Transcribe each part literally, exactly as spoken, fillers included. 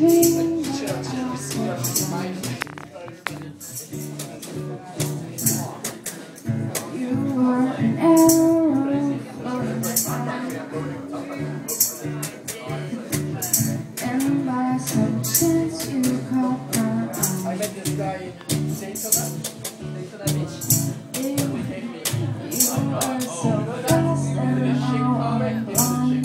dream that you were an arrow and by some chance you caught my eye. I met this guy in Pensacola. You were so fast and now I'm blind.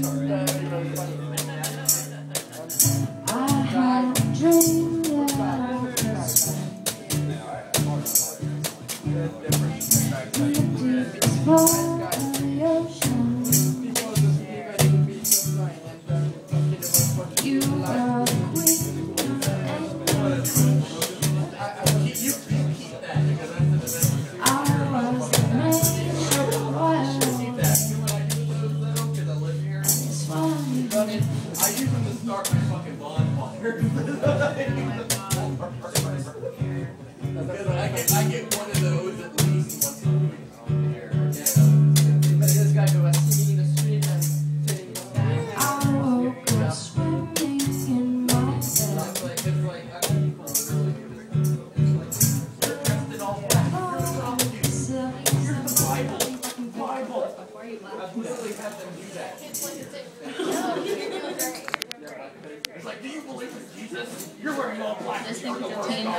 I had a dream that I was in the deepest part of the ocean. You were the queen and the fish. I was the main of the wild. And it's funny. I use them to start my fucking bonfire. Because I get, I get one of those at least once a week. This guy who was singing the street and I woke up swimming in my bed. it's like, it's like, I don't know, it's really good. It's like, you're dressed in all black. You're the Bible. Bible. I've literally had them do that. It's like, do you believe in Jesus? You're wearing all black. This You're thing the is Lord ten God.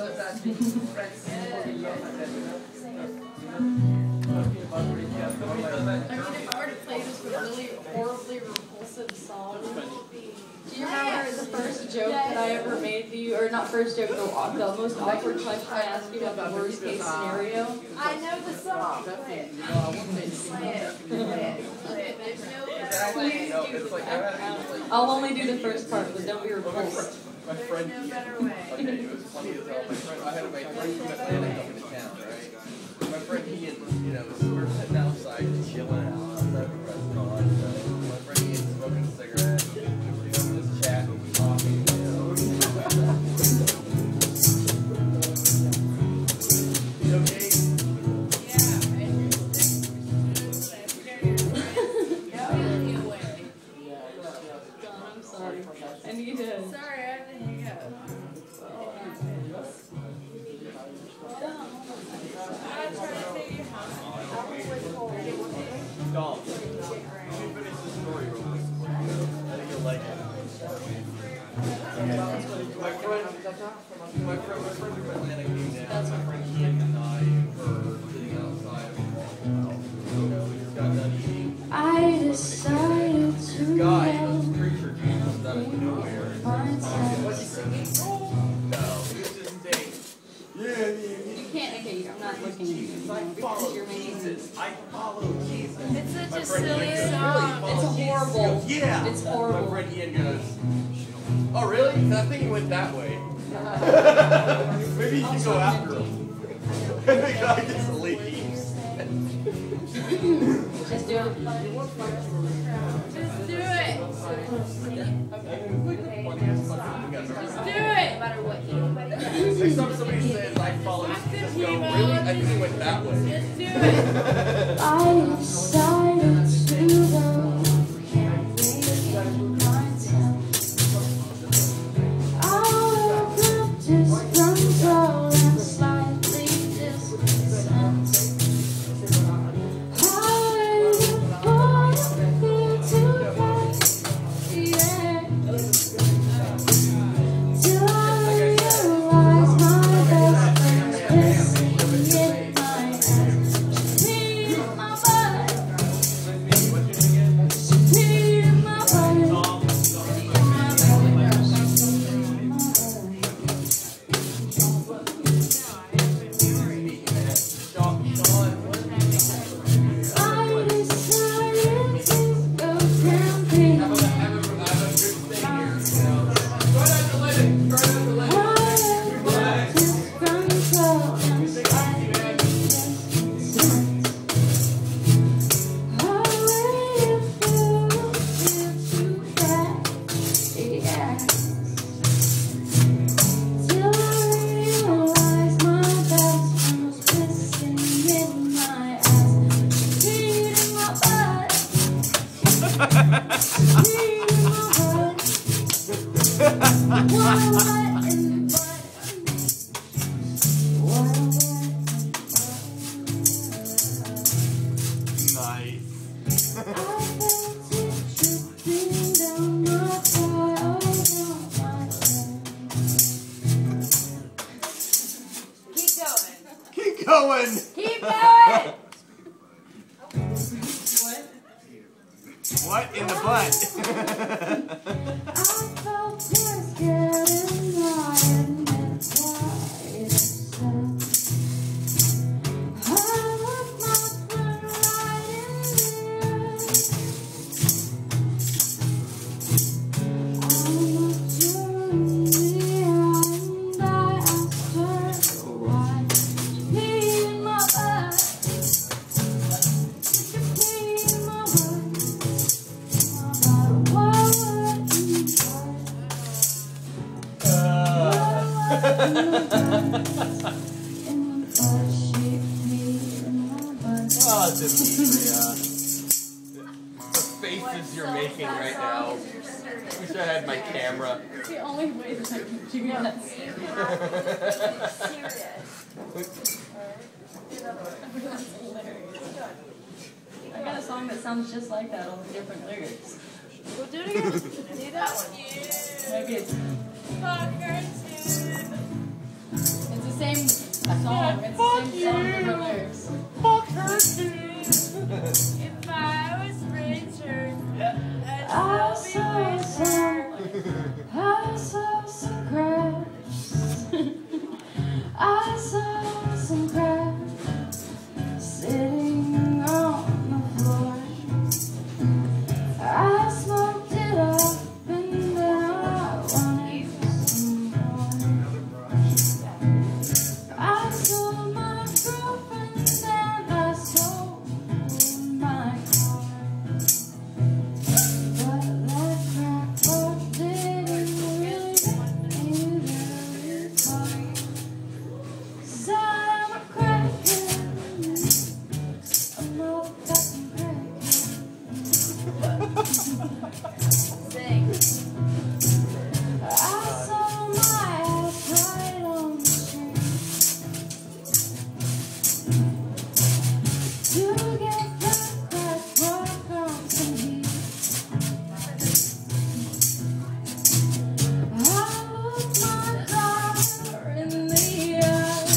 I mean, if I were to play this really horribly repulsive song, do you remember the first joke that I ever made to you? Or not first joke, the, the most awkward question I asked you about the worst case scenario? I know the song. Play it. Play it. Play it. There's no better way. No, it's like, I had to do like, I'll only do the first part, but don't be repulsed. my friend, There's no better way. okay, it was funny as hell. My friend, I had my friend from Atlanta coming to town, right? My friend, he had, you know, we were sitting outside, just chilling out outside the restaurant. So my friend, he had smoking a cigarette. We were just chatting, talking, you know. You okay? I'm sorry. I need to. Sorry, I have to hang up. I tried to take you home. Dom, let me finish this story real quick. I think you'll like it. My friend, my friend, my friend from Atlanta came down. My friend Ian and I were sitting outside. You know, we just got done eating. I decided This to guy, go this preacher, comes out of nowhere. find What's he singing? No, he was just saying, yeah, yeah, You can't, okay, I'm not looking at you. I follow Jesus. I follow Jesus. It's such My a friend silly Ian goes, song. "Really? It's Follow Jesus?" horrible. He goes, yeah. It's My horrible. friend Ian goes, oh really? I think he went that way. Maybe you should go after him. And the guy just leaves. Just do it. Just do it. Just do it. No matter what. Next time somebody says I follow Jesus, go, really? I think he went that way. Just do it. I decided to go camping myself. I woke up disgruntled and slightly discontent. I waited for the fear to pass, yeah, till I realized my best friend was pissing in my ass. She peed in my butt. She peed in my butt. I decided to go camping. I was disgruntled and slightly discontent. I waited for the fear to pass, yeah, till I realized my best friend was pissing in my ass. She peed in my butt. She peed in my butt. Keep going. Keep going! What in the butt? I felt tears getting high and it's quiet I looked my friend right in the eyes. I looked her in the eye and I asked her why she peed in my butt. She peed in my butt. Oh, Demetria. The faces you're making right now. Wish I had my camera. It's the only way that I can do that. I got a song that sounds just like that, only different lyrics. We'll do it again. Do that one. Maybe it's It's the same song. It's the same song, different lyrics. Fuck her, dude. If I was Richard, I'd I still saw be some, I saw some crabs. I saw some crabs sitting on the floor. I smoked it up and then I wanted some more. I sold my girlfriend and I sold my car. But that crackpot didn't really either car. 'Cause I'm a crackhead, a motherfucking crackhead. Sing. I saw my ass right on the street to get that crack rock on some heat. I looked my daughter in the eye.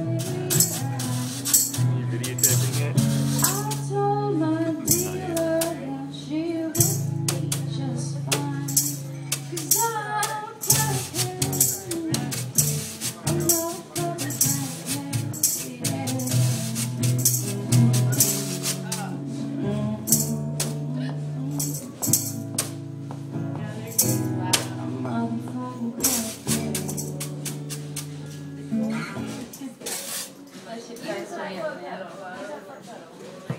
You videotaping it? I told my dealer that she would be just fine. 'Cause I'm a crackhead, a motherfucking crackhead, yeah. Motherfucking crackhead. That shit cracks me up, man.